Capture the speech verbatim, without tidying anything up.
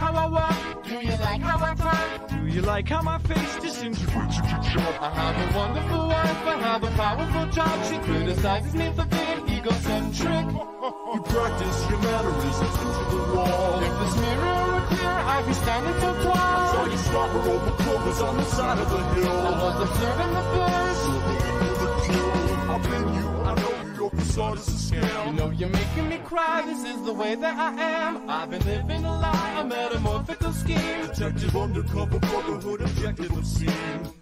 how I walk? Do you like how I talk? Do you like how my face disintegrates if you jump? I have a wonderful wife, I have a powerful job. She criticizes me for being egocentric. You practice your mannerisms into the wall. If this mirror were clear, I'd be standing so tall. I saw you stop her over clovers on the side of the hill. I was observing the birds. I've been you, I know you, your facade is a scam. You know you're making me cry, this is the way that I am. I've been living a lie, a metamorphical scheme. Detective undercover, brotherhood, objective obscene.